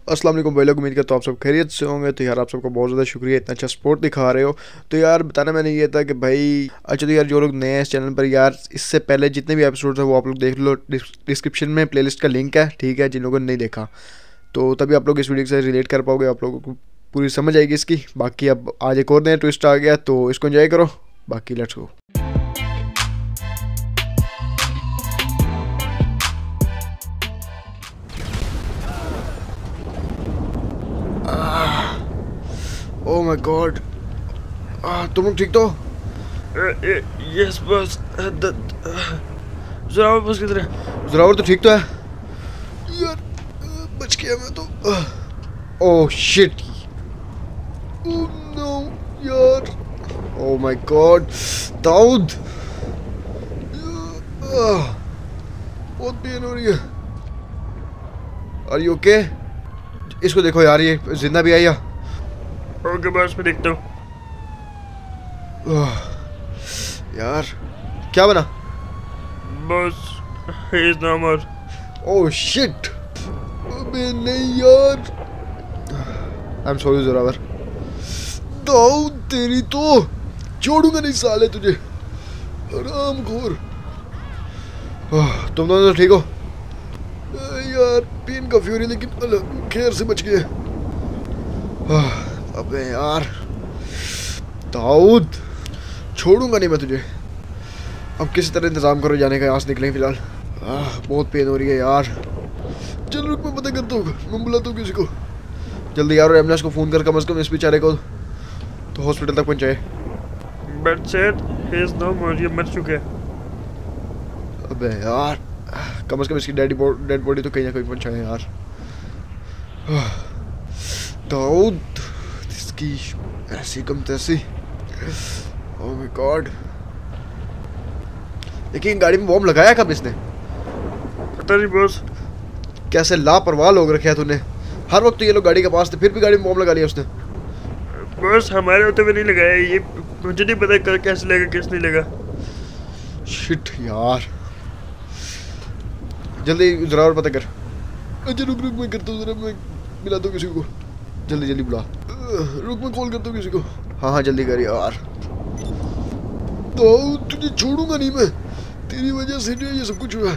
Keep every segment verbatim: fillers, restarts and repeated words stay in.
अस्सलाम वालेकुम भाई लोग, उम्मीद करता हूँ आप सब खैरियत से होंगे। तो यार आप सबका बहुत ज़्यादा शुक्रिया, इतना अच्छा सपोर्ट दिखा रहे हो। तो यार बताना मैंने ये था कि भाई अच्छा, तो यार जो लोग नए हैं इस चैनल पर, यार इससे पहले जितने भी एपिसोड है वो आप लोग देख लो। डिस्क्रिप्शन में प्लेलिस्ट का लिंक है, ठीक है, जिन लोगों ने नहीं देखा तो तभी आप लोग इस वीडियो से रिलेट कर पाओगे, आप लोगों को पूरी समझ आएगी इसकी। बाकी अब आज एक और नया ट्विस्ट आ गया तो इसको एंजॉय करो। बाकी let's go. Oh my god, तुम लोग ठीक तो? यस बस। जोरावर बस किधर है? जोरावर तो ठीक तो है यार, बच गया मैं तो। ओह शिट, ओह नो यार, ओह माय गॉड दाऊद, बहुत पेन हो रही है। Are you okay? इसको देखो यार, ये जिंदा भी आई है। ओके बस मैं देखता हूँ। यार क्या बना? बस he is no more. Oh shit, अबे नहीं यार, I am sorry Zorawar. Dawood तेरी तो छोड़ूंगा नहीं साले तुझे, हरामखोर। तुम दोनों तो ठीक हो? यार पेन का फ्यूरी, लेकिन खैर से बच गए। अबे यार दाऊद, छोड़ूंगा नहीं मैं तुझे। अब किसी तरह इंतजाम करो जाने का, यहाँ से निकलें फिलहाल। बहुत पेन हो रही है यार। चल रुक, मैं पता करता हूँ, मैं बुलाता हूँ किसी को जल्दी यार। और एम्बुलेंस को फ़ोन कर कम से कम इस बेचारे को तो हॉस्पिटल तक पहुँचाए। But said he is no more, ये मर चुके हैं। अबे यार कम से कम इसकी डेड डेड बॉडी तो कहीं ना कहीं पहुँचाए यार। दाऊद इसकी ऐसी कम तैसी, ओह माय गॉड। लेकिन गाड़ी में बॉम्ब लगाया कब इसने? पता नहीं बॉस, कैसे लापरवाह लोग रखे हैं तूने। हर वक्त तो ये लोग गाड़ी के पास थे, फिर भी गाड़ी में बॉम्ब लगा लिया उसने। बॉस हमारे होते हुए नहीं लगाया ये, मुझे नहीं पता कर कैसे लगा कैसे नहीं लगा। शिट यार, जल्दी जोरावर पता कर। अच्छा रुक रुक, मैं करता हूँ जरा, मैं मिलाता हूँ किसी को, जल्दी जल्दी बुला। रुक मैं कॉल करता हूँ किसी को। हाँ हाँ जल्दी कर यार। तो तुझे छोड़ूंगा नहीं मैं, तेरी वजह से जो ये सब कुछ हुआ।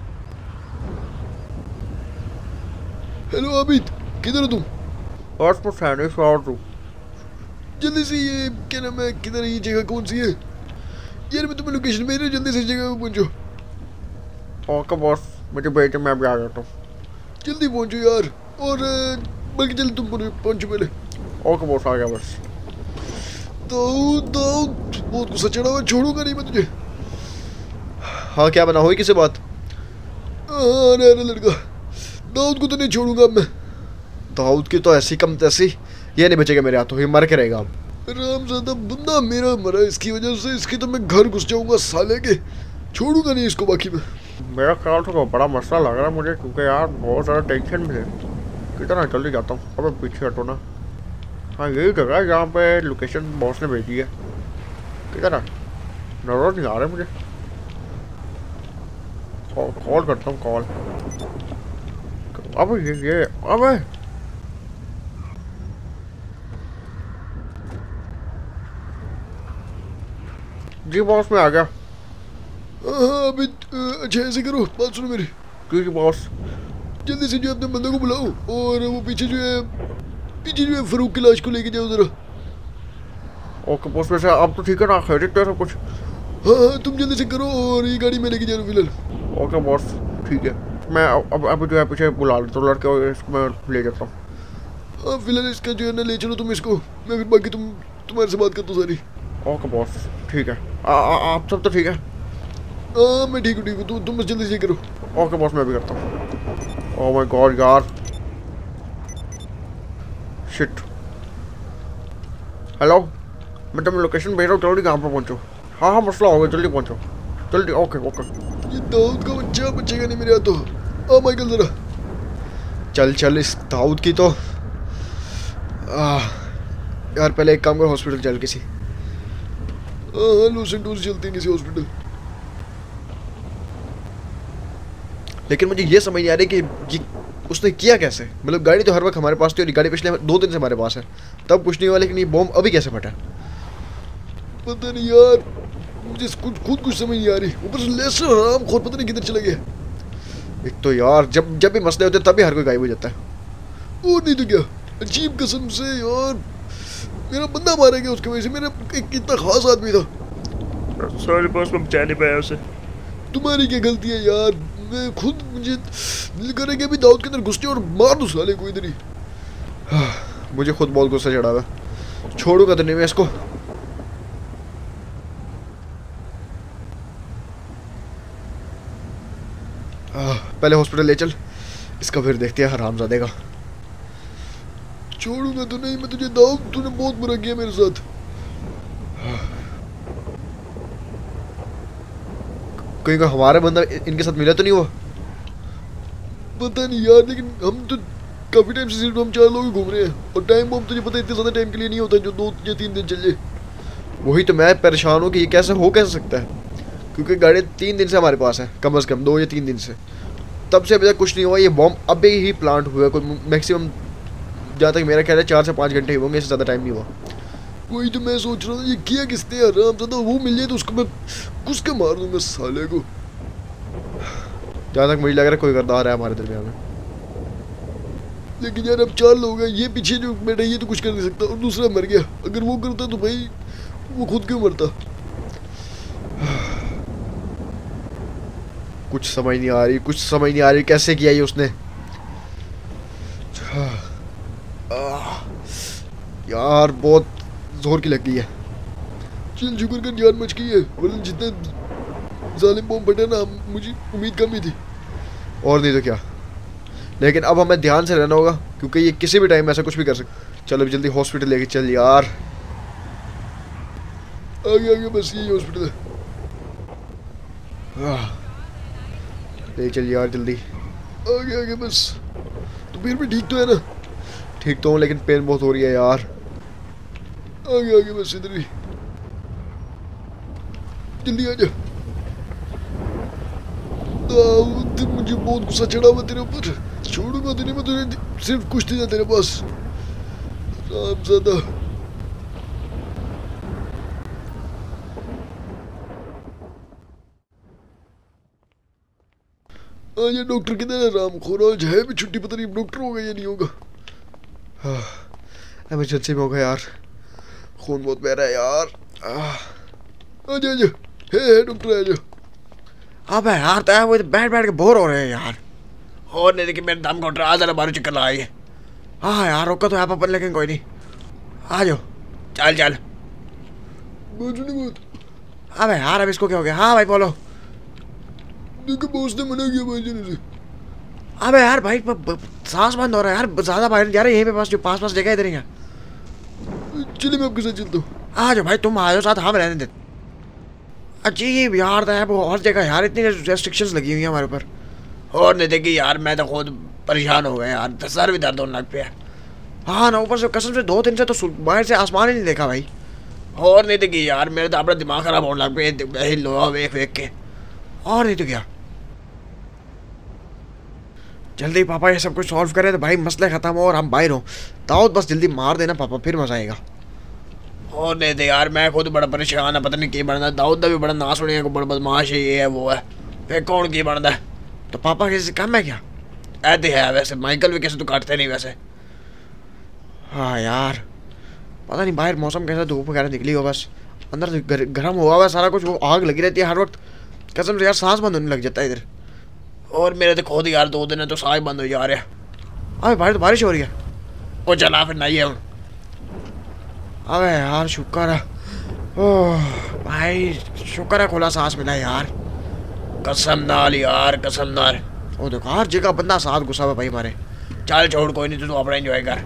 हेलो आबिद, किधर हो तुम? बॉस मैं सैंडविच खा रहा हूँ। जल्दी से, ये क्या नाम है, किधर है ये जगह, कौन सी है यार? मैं तुम्हें लोकेशन भेज रहा हूँ, जल्दी से इस जगह पे पहुँचो। ओके बॉस, मुझे भेजो, मैं भी आ जाता हूँ। जल्दी पहुँचो यार, और बल्कि जल्दी तुम पहुँचो पहले। ओके बॉस आ गया बस। दाऊद दाऊद बहुत गुस्सा चढ़ा हुआ, छोड़ूंगा नहीं मैं तुझे। हाँ क्या बना, हुई किसी बात? अरे अरे लड़का, दाऊद को तो नहीं छोड़ूंगा अब मैं। दाऊद की तो ऐसी कम तैसी, ये नहीं बचेगा मेरे हाथों, ये मर के रहेगा अब। रामज़ादा बंदा मेरा मरा इसकी वजह से, इसकी तो मैं घर घुस जाऊंगा साले के, छोड़ूंगा नहीं इसको। बाकी में मेरा ख्याल तो बड़ा मसला लग रहा है मुझे, क्योंकि यार बहुत ज़्यादा टेंशन में है। कितना जल्दी जाता हूँ, अब पीछे हटो ना। हाँ यही जगह है जहाँ पे लोकेशन बॉस ने भेजी है। किधर है? नजर नहीं आ रहा मुझे। कॉल करता हूँ, कॉल। अब ये ये अब जी बॉस में आ गया। हाँ अभी अच्छा ऐसे करो, बात सुनो मेरी। क्योंकि बॉस जल्दी से जो अपने बंदे को बुलाओ, और वो पीछे जो है पीछे जो है फरूक की लाश को लेके जाओ जरा। ओके बॉस, वैसे अब तो ठीक है ना, खैरियत है सब कुछ? हाँ हाँ तुम जल्दी से करो, और ये गाड़ी में लेके जा रहा हूँ फिलहाल। ओके बॉस ठीक है, मैं अब अब जो है पीछे बुला लेता हूँ लड़के, और इसको मैं ले जाता हूँ। हाँ फिलहाल इसका जो है ना ले चलो तुम इसको, मैं फिर बाकी तुम तुम्हारे से बात करता हूँ सारी। ओके बॉस ठीक है। आ, आ, आप सब तो ठीक है? हाँ मैं ठीक हूँ ठीक हूँ, तुम तुम बस जल्दी से करो। ओके बॉस मैं भी करता हूँ। ओह माय गॉड यार, शिट। हेलो, मैं तुम्हें लोकेशन भेज रहा हूँ, जल्दी कहाँ पर पहुँचो। हाँ हाँ मसला हो गया, जल्दी पहुँचो जल्दी। Okay okay. ये दाऊद का बच्चा बचेगा नहीं मेरे हाथों। आ माइकल जरा चल चल, इस दाऊद की तो आ, यार पहले एक काम कर, हॉस्पिटल चल किसी। हाँ लूसेंट डोज चलती है किसी हॉस्पिटल। लेकिन मुझे ये समझ नहीं आ रही कि ये उसने किया कैसे? मतलब गाड़ी तो हर वक्त हमारे पास थी और गाड़ी पिछले दो दिन से हमारे पास है, तब कुछ नहीं हुआ, लेकिन ये बॉम्ब अभी कैसे फटा? पता नहीं यार, मुझे खुद खुद कुछ समझ नहीं आ रही। ऊपर से लेसर हराम खोर पता नहीं किधर चला गया। एक तो यार जब जब भी मसले होते हैं तभी हर कोई गायब हो जाता है। और नहीं तो क्या, अजीब कसम से यार, मेरा बंदा मारा गया उसकी वजह से। मेरा एक इतना खास आदमी था। सॉरी बॉस, मैं बचा नहीं पाया उसे। तुम्हारी क्या गलती है यार? मैं खुद, मुझे दिल करे कि अभी दाऊद के अंदर घुसने और मार दूं साले को इधर ही। मुझे खुद बहुत गुस्सा चढ़ा हुआ, छोड़ूंगा तो नहीं मैं इसको। पहले हॉस्पिटल ले चल इसका, फिर देखते हैं हरामजादे का। छोड़ूंगा तो नहीं मैं तुझे दाऊद, तूने बहुत बुरा किया मेरे साथ। कहीं का हमारा बंदा इनके साथ मिला तो नहीं हुआ? पता नहीं यार, लेकिन हम तो काफी टाइम से सिर्फ हम चार लोग घूम रहे हैं और टाइम बॉम्ब तुझे पता है इतने ज्यादा टाइम के लिए नहीं होता जो दो या तीन दिन चल जाए। वही तो मैं परेशान हूँ कि ये कैसे हो कैसे सकता है, क्योंकि गाड़ी तीन दिन से हमारे पास है, कम से कम दो या तीन दिन से, तब से अभी तक कुछ नहीं हुआ। ये बॉम्ब अभी ही प्लांट हुआ है, कोई मैक्सिमम जहाँ तक मेरा ख्याल है चार से पाँच घंटे ही होंगे, इससे ज़्यादा टाइम नहीं हुआ। वही तो मैं सोच रहा था, ये किया किसने आराम ज़्यादा, वो मिल जाए तो उसको मैं घुस के मार दूंगा साले को। जहाँ तक मुझे लग रहा है कोई करदार है हमारे दरमियान में, लेकिन यार अब चार लोग हैं, ये पीछे जो बैठा ये तो कुछ कर नहीं सकता और दूसरा मर गया। अगर वो करता तो भाई वो खुद क्यों मरता? कुछ समझ नहीं आ रही, कुछ समझ नहीं आ रही कैसे किया ये उसने। यार बहुत जोर की लग गई है। चल शुक्र कर जान बच गई है, वरना जितने जालिम बॉम्ब फटे ना मुझे उम्मीद कम ही थी। और नहीं तो क्या, लेकिन अब हमें ध्यान से रहना होगा क्योंकि ये किसी भी टाइम ऐसा कुछ भी कर सकता। चलो अभी जल्दी हॉस्पिटल लेके चल यार। आगे आगे बस यही हॉस्पिटल है, ले चल यार जल्दी आगे आगे बस। तो फिर भी ठीक तो है ना? ठीक तो हूँ लेकिन पेन बहुत हो रही है यार। आगे आगे बस इधर ही, जल्दी आ जा। दाऊद मुझे बहुत गुस्सा चढ़ा हुआ तेरे ऊपर, छोड़ूंगा तो नहीं मैं तुझे, सिर्फ कुछ नहीं था तेरे पास रामज़ादा। आज ये डॉक्टर किधर है? राम खोरा आज है भी छुट्टी, पता नहीं डॉक्टर होगा या नहीं होगा। इमरजेंसी में होगा यार, खून बहुत बह रहा है यार। आजा आजा, हे हे डॉक्टर आजा। अबे यार तो वो बैठ बैठ के बोर हो रहे हैं यार। और नहीं देखिए मेरे दम काउंटर आज बारह चक्कर लगाइए। हाँ यार रोका तो है अपन, लेकिन कोई नहीं, आ जाओ चल चल। अबे यार अब इसको क्या हो गया? हाँ भाई बोलो। बॉस ने मना किया भाई जाने से। अबे यार भाई सांस बंद हो रहा है यार, ज्यादा बाहर जा रहे यहीं पे पास, जो पास पास जगह इधर ही है। चलिए मैं आपके साथ चलता हूँ। आ जाओ भाई, तुम आ जाओ साथ, हम रहने दे। अजीब यार था वो हर जगह यार, इतनी रेस्ट्रिक्शंस लगी हुई है हमारे ऊपर। और नहीं देखी यार, मैं तो खुद परेशान हो गया यार, सर भी दर्द होने लग पे। हाँ ना ऊपर से कसम से दो दिन से तो बाहर से आसमान ही नहीं देखा भाई। और नहीं देखी यार, मेरे तो अपना दिमाग खराब होने लग पे लोहा वेख वेख के। और नहीं तो क्या, जल्दी पापा ये सब कुछ सॉल्व करे तो भाई मसले ख़त्म हो और हम बाहर हो। दाऊद बस जल्दी मार देना पापा, फिर मजा आएगा। और नहीं दे यार, मैं खुद बड़ा परेशान है, पता नहीं की बनना। दाऊद का भी बड़ा नाश होने को, बड़ा बदमाश है, ये है वो है, फिर कौन की बनता है? तो पापा किसी कम है क्या? ऐसे है वैसे, माइकल भी किसी तो काटते नहीं वैसे। हाँ यार पता नहीं बाहर मौसम कैसा, धूप वगैरह निकली हो, बस अंदर गर, गर्म हुआ हुआ सारा कुछ, वो आग लगी रहती है हर वक्त। कसम से यार सांस बंद होने लग जाता है इधर। और मेरे तो खुद यार दो दिन है तो सांस बंद हो जा रहा है। अबे बाहर तो बारिश हो रही है। वो चला फिर नहीं है हूँ। अबे यार शुक्र है, ओह भाई शुक्र है खुला सांस मिला यार, कसम नाल यार कसम नाल। वो देखो हर जगह बंदा साथ घुसा हुआ भाई हमारे। चल छोड़ कोई नहीं, तो तू अपना एंजॉय कर।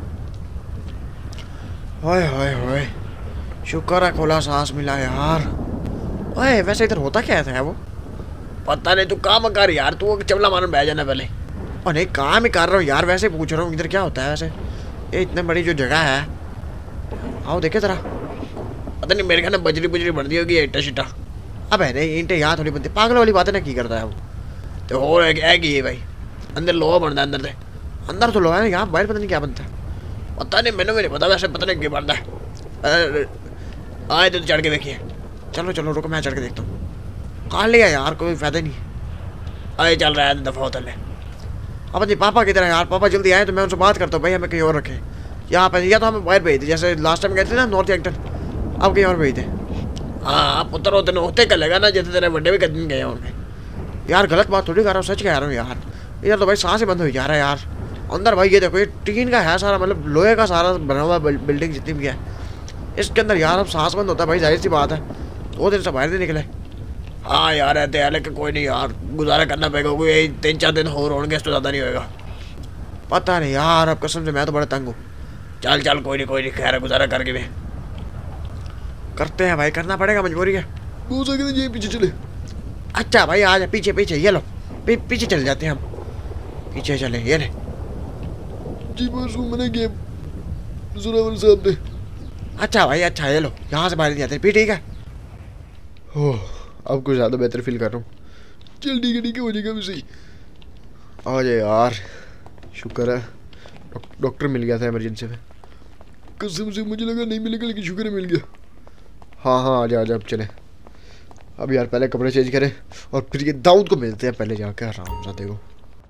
ओए ओए ओए शुक्र है खुला सांस मिला यार। ओए वैसे इधर होता क्या था वो? पता नहीं, तू काम कर यार, तू चमला मारन बैठ जाना पहले। और नहीं काम ही कर रहा हूँ यार, वैसे पूछ रहा हूँ इधर क्या होता है वैसे। ये इतनी बड़ी जो जगह है, आओ देखे जरा। पता नहीं मेरे ख्याल में बजरी बजरी बनती होगी, ईंटा शीटा। अब है नहीं ईंटे यहाँ थोड़ी बनती, पागल वाली बात है ना, की करता है वो तो। और है कि भाई अंदर लोहा बनता है अंदर से। अंदर तो लो है, यहाँ बाहर पता नहीं क्या बनता है। पता नहीं, मैंने भी नहीं पता, वैसे पता नहीं क्या बनता है। अरे आए तो चढ़ के देखिए। चलो चलो रुको, मैं चढ़ के देखता हूँ। कहाँ लिया यार, कोई फायदा नहीं। आए चल रहा है दफा होटल है। अब जी पापा किधर है यार, पापा जल्दी आए तो मैं उनसे बात करता हूँ भाई हमें कहीं और रखे यहाँ पे, या तो हमें बाहर भेज थे जैसे लास्ट टाइम गए थे ना नॉर्थ एक्टर, अब कहीं और भेज थे। हाँ पुत्र होते होते कर लेगा ना, जैसे तेरे बड्डे भी कर दिन गए होंगे। यार गलत बात थोड़ी कर रहा हूँ, सच कह रहा हूँ यार। इधर तो भाई सांसें बंद हो जा रहा है यार। अंदर भाई ये देखो, ये टीन का है सारा, मतलब लोहे का सारा बना हुआ बिल्डिंग जितनी भी है इसके अंदर यार। अब सांस बंद होता है भाई, जाहिर सी बात है। दो दिन से बाहर नहीं निकले। हाँ यार रहते हैं, लेकिन कोई नहीं यार, गुजारा करना पड़ेगा। कोई तीन चार दिन और होंगे, इससे ज़्यादा नहीं होएगा। पता नहीं यार, अब कसम से मैं तो बड़ा तंग हूँ। चल चल कोई नहीं कोई नहीं, खैर गुजारा करके भी करते हैं भाई, करना पड़ेगा, मजबूरी है। हो सके ये पीछे चले। अच्छा भाई आ जा पीछे पीछे, ये लो पी, पीछे चले जाते हैं हम, पीछे चले। ये ले जी बस मैंने गेम जोरावर साहब ने। अच्छा भाई अच्छा, ये लो, यहाँ से बाहर नहीं आते भी, ठीक है। हो अब कुछ ज़्यादा बेहतर फील कर रहा हूँ। चल ठीक है ठीक है, हो जाएगा भी सही। आ जाए यार, शुक्र है डॉक्टर मिल गया था इमरजेंसी में। कसम से मुझे लगा नहीं मिलेगा, लेकिन शुक्र है मिल गया। हाँ हाँ आ जा आ जा, अब चले। अब यार पहले कपड़े चेंज करें और फिर ये दाऊद को मिलते हैं पहले जाकर, आराम से देखो।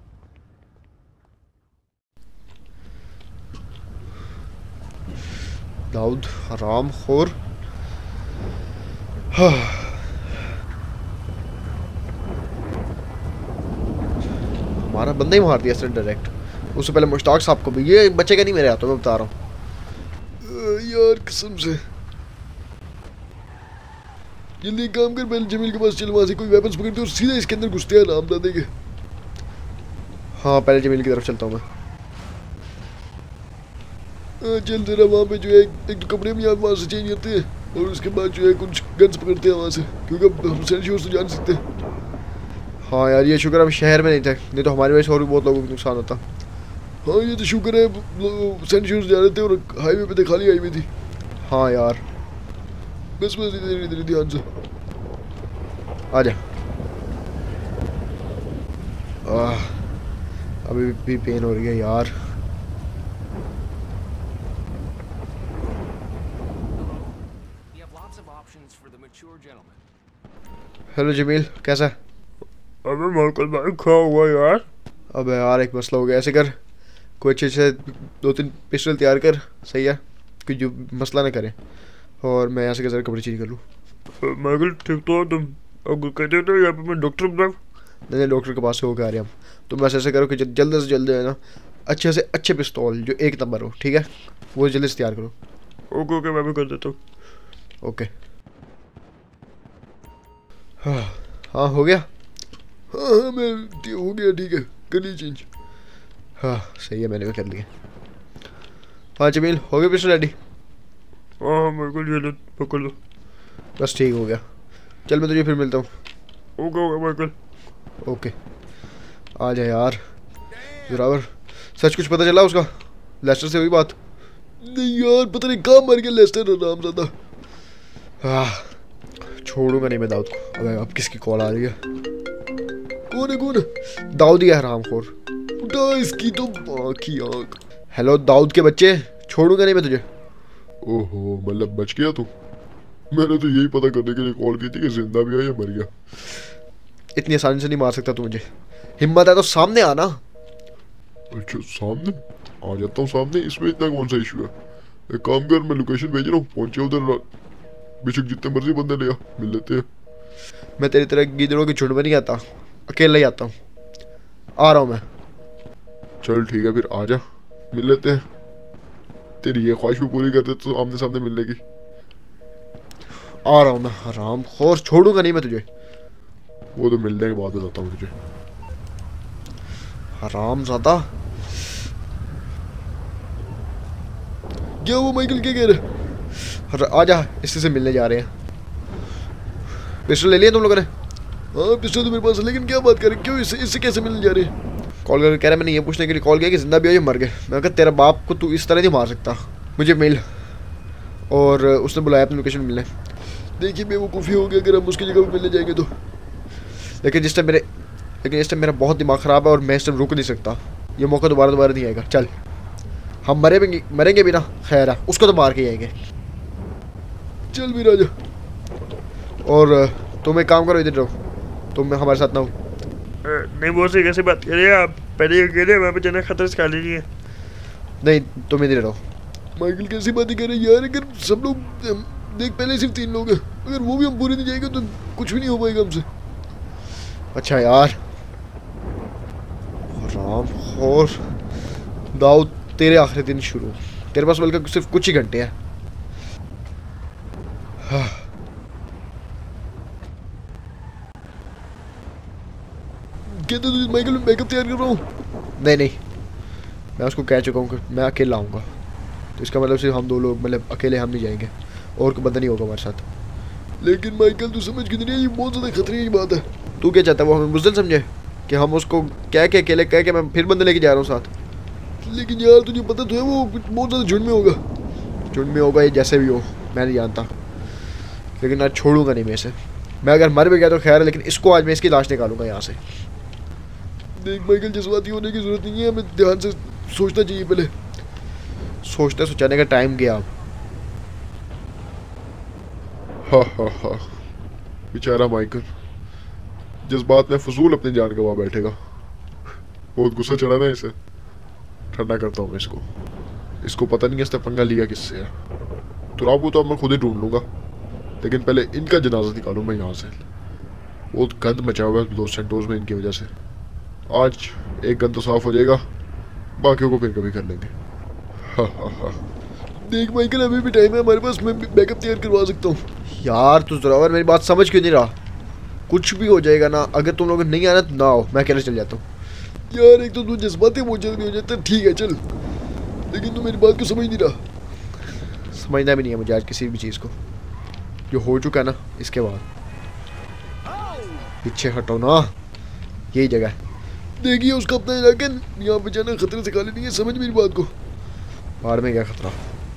दाऊद हराम खोर। हाँ। हमारा बंदा ही मार दिया सर डायरेक्ट, उससे पहले मुश्ताक साहब को भी। ये बच्चे का नहीं मेरे हाथों में, बता रहा हूँ यार कसम से। जल्दी काम कर, पहले जमील के पास चल, वहाँ से कोई वेपन्स पकड़ते और सीधा इसके अंदर घुसते हैं, नाम दादे के। हाँ पहले जमील की तरफ चलता हूँ मैं। आ, चल जरा वहाँ पे जो है एक तो कपड़े भी यहाँ वहाँ से चेंज करते हैं, और उसके बाद जो है कुछ गन्स पकड़ते हैं वहाँ से, क्योंकि अब हम सेंशियोर से जान सकते हैं। हाँ यार ये शुक्र हम शहर में नहीं थे, नहीं तो हमारी वजह से और भी बहुत लोगों को नुकसान होता। हाँ ये तो शुक्र है सेंशियोर से जा रहे थे और हाईवे पे थे, खाली हाईवे थी। हाँ यार बस बस इधर इधर ध्यान से आ जा। आह अभी भी पेन हो रही है यार। हेलो जमील, कैसा है? अबे माइकल भाई क्या हुआ यार? अबे यार एक मसला हो गया। ऐसे कर, कोई अच्छे से दो तीन पिस्टल तैयार कर, सही है, कि जो मसला ना करे, और मैं यहाँ से जरा कपड़े चेंज कर लूँ। माइकल ठीक तो हो तुम? अगर कहते हो तो यहाँ पे मैं डॉक्टर बताऊँ? नहीं नहीं डॉक्टर के पास से होकर आ रहे हैं हम। तुम बस ऐसे करो कि जल्द से जल्द है ना अच्छे से अच्छे पिस्तौल जो एक नंबर हो, ठीक है, वो जल्दी से तैयार करो। ओके ओके मैं भी कर देता हूँ। ओके हाँ हाँ हो गया। हाँ हाँ मैं हो गया, ठीक है कर ली चेंज। हाँ सही है, मैंने भी कर लिया। हाँ जमील हो गया पिस्टल रेडी? हाँ मेरे को ये लो पकड़ लो। बस ठीक हो गया, चल मैं तुझे फिर मिलता हूँ। Okay okay Michael. ओके आ जा यार। जोरावर सच कुछ पता चला उसका? लेस्टर से हुई बात? नहीं यार पता नहीं कहाँ मर गया लेस्टर, आराम ज़्यादा। हाँ छोड़ूंगा नहीं मैं दाऊद को। अबे अब किसकी कॉल आ रही है? कौन है कौन है? दाऊद ही है हरामखोर, उठा इसकी तो आँखी आँख। हेलो दाऊद के बच्चे, छोड़ूंगा नहीं मैं तुझे। ओहो मतलब बच गया तू? मैंने तो यही पता करने के लिए कॉल की थी कि जिंदा भी है या मर गया। इतनी आसानी से नहीं मार सकता तू मुझे, हिम्मत है तो सामने आना। अच्छा सामने आ जाता हूँ सामने, इसमें इतना कौन सा इशू है? एक काम कर, मैं लोकेशन भेज रहा हूँ, पहुंचे उधर, बेशक जितने मर्जी बंदे ले आ, मिल लेते हैं। मैं तेरी तरह गिदड़ों की झुंड में नहीं आता, अकेला ही आता हूँ। आ रहा हूँ मैं। चल ठीक है फिर आ जा, मिल लेते हैं। तेरी ये ख्वाहिश भी पूरी कर देते तो आमने सामने मिलने की। आ रहा हूँ मैं हराम खोर, छोड़ूंगा नहीं मैं तुझे। वो तो मिलने के बाद बताता हूँ तुझे। हराम ज़्यादा। क्या वो माइकल क्या कह रहे? आ जा, इससे से मिलने जा रहे हैं। पिस्टल ले लिया तुम लोगों ने? हाँ पिस्टल तो मेरे पास है, लेकिन क्या बात करें, क्यों इससे इससे कैसे मिलने जा रहे हैं? कॉल करके कह रहा है, मैंने ये पूछने के लिए कॉल किया कि जिंदा भी हो या मर गए। मैं कहा तेरा बाप को तू इस तरह नहीं मार सकता, मुझे मिल। और उसने बुलाया अपनी लोकेशन मिलने। देखिए बेवकूफ़ी हो गया अगर हम उसकी जगह पर मिलने जाएंगे तो। लेकिन जिस टाइम मेरे लेकिन इस टाइम मेरा बहुत दिमाग ख़राब है और मैं इस टाइम रुक नहीं सकता। ये मौका दोबारा दोबारा नहीं आएगा। चल, हम मरे भी मरेंगे भी ना, खैर है, उसको तो मार के ही आएंगे। चल भी राजा। और तुम एक काम करो, इधर रहो, तुम हमारे साथ ना हो। नहीं बॉस, ये कैसी बात कर रहे हैं आप? पहले अकेले वहाँ पे जाना खतरे से खाली नहीं है। नहीं, तुम इधर रहो। माइकल कैसी बातें कर रहे हैं यार? अगर सब लोग देख, पहले सिर्फ तीन लोग हैं, अगर वो भी हम पूरे नहीं जाएंगे तो कुछ भी नहीं हो पाएगा हमसे। अच्छा यार, राम और दाऊद, तेरे आखिरी दिन शुरू। तेरे पास बल्कि सिर्फ कुछ ही घंटे हैं। हाँ। कहते तो माइकल मैं बैकअप तैयार कर रहा हूँ। नहीं नहीं, मैं उसको कह चुका हूँ कि मैं अकेला आऊँगा, तो इसका मतलब सिर्फ हम दो लोग, मतलब अकेले हम नहीं जाएंगे, और कोई बंदा नहीं होगा हमारे साथ। लेकिन माइकल तू समझ क्यों नहीं? ये बहुत ज़्यादा खतरे की बात है। तू क्या चाहता है, वो हमें बुज़दिल समझे कि हम उसको कह के अकेले कह के मैं फिर बंदे लेके जा रहा हूँ साथ? लेकिन यार तुझे पता तो है वो बहुत ज़्यादा झुंड में होगा। झुंड में होगा, ये जैसे भी हो, मैं नहीं जानता, लेकिन आज छोड़ूंगा नहीं मैं इसे। मैं अगर मर भी गया तो खैर है, लेकिन इसको आज मैं इसकी लाश निकालूंगा यहाँ से। देख माइकल, जज्बाती होने की ज़रूरत नहीं है, हमें ध्यान से सोचना चाहिए पहले। सोचते सोचाने का टाइम गया अब। हा हा हा, बेचारा माइकल जज्बात में फजूल अपनी जान गवा बैठेगा। बहुत गुस्सा चढ़ा ना इसे। ठंडा करता हूँ मैं इसको। इसको पता नहीं है इसने पंगा लिया किससे है। तुराब को तो अब मैं खुद ही ढूंढ लूंगा, लेकिन पहले इनका जनाजा निकालूं मैं यहाँ से। बहुत गंद मचा हुआ है लॉस सैंटोस में इनकी वजह से। आज एक गंद तो साफ हो जाएगा, बाकियों को फिर कभी कर लेंगे। हा हा हा। देख माइकल, अभी भी टाइम है हमारे पास, मैं बैकअप तैयार करवा सकता हूँ। यार तू ज़ोरावर मेरी बात समझ क्यों नहीं रहा? कुछ भी हो जाएगा ना, अगर तुम लोग नहीं आना तो ना आओ, मैं अकेले चल जाता हूँ। यार एक तो तू जज्बाती बहुत जल्दी हो जाता है, ठीक है चल, लेकिन तू मेरी बात को समझ नहीं रहा। समझना भी नहीं है मुझे आज किसी भी चीज़ को, जो हो चुका है ना। इसके बाद पीछे हटो ना, यही जगह है। देखिए उसका अपना इलाका, यहाँ पे जाना खतरे से खाली नहीं है, समझ मेरी बात को। बाढ़ में क्या खतरा,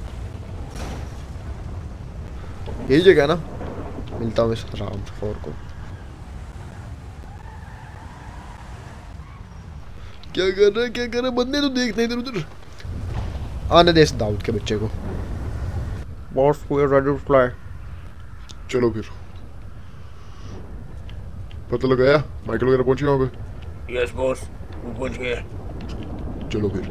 यही जगह है ना। मिलता हूँ इस राम फोर को। क्या कर रहा है, क्या कर रहा है? बंदे तो देखना इधर उधर। आने दे इस दाऊद के बच्चे को। Boss we are ready to fly. चलो फिर। पता लगाया माइकल वगैरह पहुंचे वहाँ पे? यस बॉस, वो पहुंच गए। चलो फिर।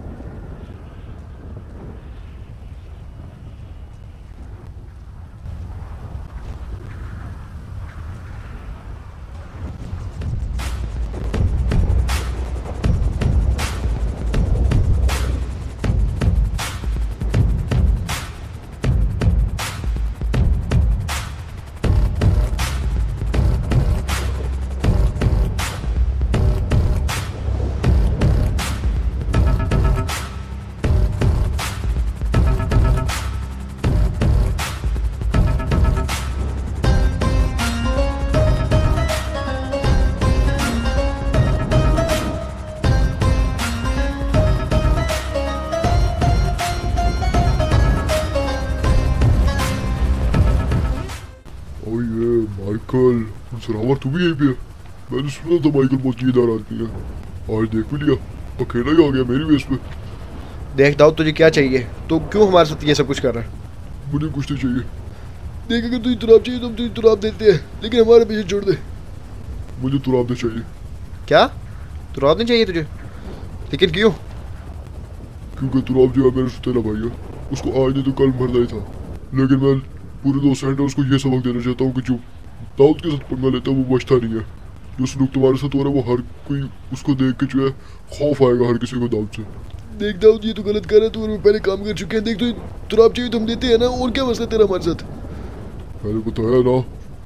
माइकल, सरावर तू भी यहीं पे है? मैंने सुना था माइकल बहुत जीदार आदमी है। आज देख भी लिया, अकेला ही आ गया मेरी बेस पे। देख दाऊद, तुझे क्या चाहिए? तू क्यों हमारे साथ ये सब कुछ कर रहा है? मुझे कुछ नहीं चाहिए। देख अगर तुझे तुराब चाहिए तो हम तुझे तुराब देते हैं, लेकिन हमारे पीछे छोड़ दे। मुझे तुराब नहीं चाहिए। क्या तुराब नहीं चाहिए तुझे? लेकिन क्यों? क्योंकि तुराब जो है मेरा सुतेला भाई है, उसको आज नहीं तो कल मरना ही था। लेकिन मैं पूरे दो सैंटर्स को ये सबक देना चाहता हूँ कि जो दाऊद के साथ पंगा लेता है वो बचता नहीं है। जो सलूक तुम्हारे साथ हो रहा है वो हर कोई उसको देख के जो है खौफ आएगा हर किसी को दाऊद से। देख दाऊद, ये तो गलत कर रहा है, तू और मैं पहले काम कर चुके हैं। देख तो तुराब चाहिए तो हम देते हैं ना, और क्या मसला तेरा हमारे साथ? मैंने बताया ना,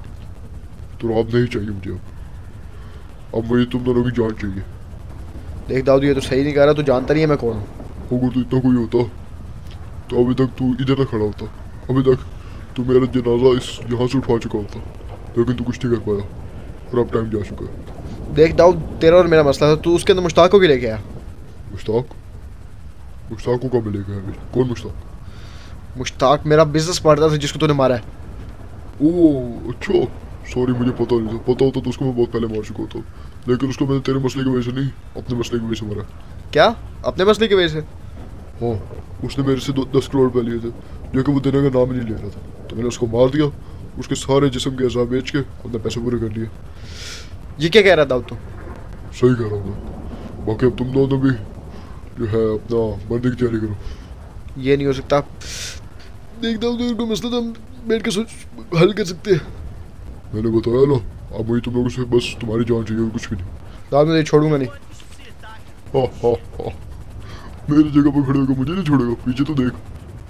तुराब नहीं चाहिए मुझे अब। अब मुझे तुम दोनों की जान चाहिए। देख दाऊद, ये तो सही नहीं कर रहा, तू जानता नहीं है मैं कौन हूँ। अगर तो इतना कोई होता तो अभी तक तू इधर ना खड़ा होता। अभी तक तू मेरा जनाजा इस यहाँ से उठा चुका होता, लेकिन तू कुछ नहीं कर पाया और अब टाइम जा चुका है। देख दाऊद, तेरा और मेरा मसला था, तू उसके अंदर मुश्ताक को भी लेके आया। मुश्ताक? मुश्ताक को कब मिलेगा अभी? कौन मुश्ताक? मुश्ताक मेरा बिजनेस पार्टनर था जिसको तूने मारा है। ओह अच्छा, सॉरी मुझे पता नहीं था। पता होता तो उसको मैं बहुत पहले मार चुका होता, लेकिन उसको मैंने तेरे मसले की वजह से नहीं, अपने मसले की वजह से मारा। क्या? अपने मसले की वजह से? हाँ, उसने मेरे से दो दस करोड़ रुपये लिए थे, लेकिन वो देने का नाम ही नहीं ले रहा था, तो मैंने उसको मार दिया। उसके सारे जिस्म के अज़ा बेच के अपने पैसे पूरे कर लिए। ये क्या कह रहा दाऊद? तुम सही कह रहा हूँ। बाकी अब तुम दोनों भी जो है अपना मरने की तैयारी करो। ये नहीं हो सकता। देखता हूँ कोई मसला तो हम बैठ के सोच हल कर सकते हैं। मैंने बताया ना, अब मुझे तुम लोगों से बस तुम्हारी जान चाहिए और कुछ भी नहीं। दाऊद मैं छोड़ूंगा नहीं। हाँ हाँ हाँ, मेरी जगह पर खड़े होकर मुझे नहीं छोड़ेगा, पीछे तो देख।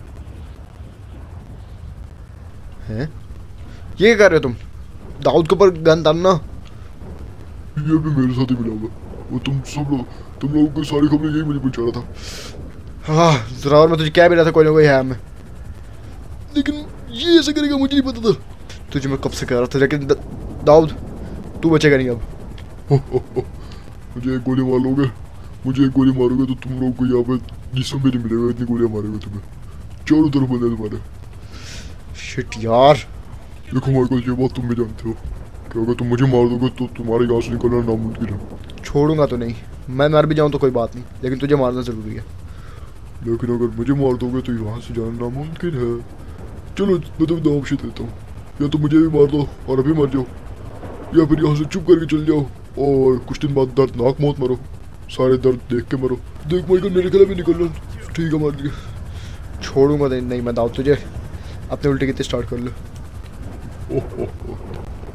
हैं? ये क्या कर रहे हो तुम? दाऊद के ऊपर गन तानना? ये भी मेरे साथ ही मिला हुआ। वो तुम सब लोग, तुम लोगों की सारी खबरें यही मुझे पहुंचा रहा था। हाँ जरा, और मैं तुझे क्या भी रहा था, कोई ना कोई है हमें। लेकिन ये ऐसा करेगा मुझे नहीं पता था। तुझे मैं कब से कह रहा था, लेकिन द- दाऊद तू बचेगा नहीं अब। हो, हो, हो। मुझे एक गोली मार लोगे, मुझे एक गोली मारोगे तो तुम लोगों को यहाँ पे जिस्म भी नहीं मिलेगा, इतनी गोलियां मारेंगे तुम्हें। चारों तरफ बंदे तुम्हारे। शिट यार। देखो माइकल, ये बात तुम भी जानते हो कि अगर तुम मुझे मार दोगे तो तुम्हारे यहाँ से निकलना नामुमकिन है। छोड़ूंगा तो नहीं, मैं मर भी जाऊँ तो कोई बात नहीं, लेकिन तुझे मारना ज़रूरी है। लेकिन अगर मुझे मार दोगे तो यहाँ से जाना नामुमकिन है। चलो मैं तुम्हें दो ऑप्शन देता हूँ, या तो मुझे भी मार दो और अभी मर जाओ, या फिर यहाँ से चुप करके चल जाओ और कुछ दिन बाद दर्दनाक मौत मरो, सारे दर्द देख के मरो। देख माइकल, मेरे गला भी निकलना ठीक है, मार दिया। छोड़ूंगा तो नहीं मैं दाऊद, तुझे अपने उल्टे कितने स्टार्ट कर लो। ओह ओह ओह।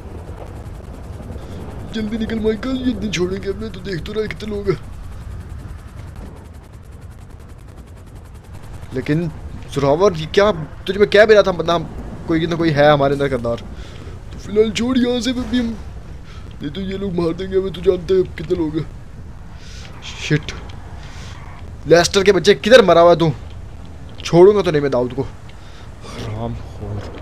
जल्दी निकल माइकल, ये दिन छोड़ेंगे अपने, तो देख तो रहा है कितने लोग हैं। लेकिन जोरावर ये क्या, तुझे मैं क्या भी रहा था, मतलब कोई ना कोई है हमारे अंदर करदार। तो फिलहाल छोड़ यहाँ से, फिर भी हम, नहीं तो ये लोग मार देंगे हमें, तो जानते हैं कितने लोग हैं। शिट, लेस्टर के बच्चे किधर मरा हुआ है तू? छोड़ूंगा तो नहीं मैं दाऊद को। हराम खोर।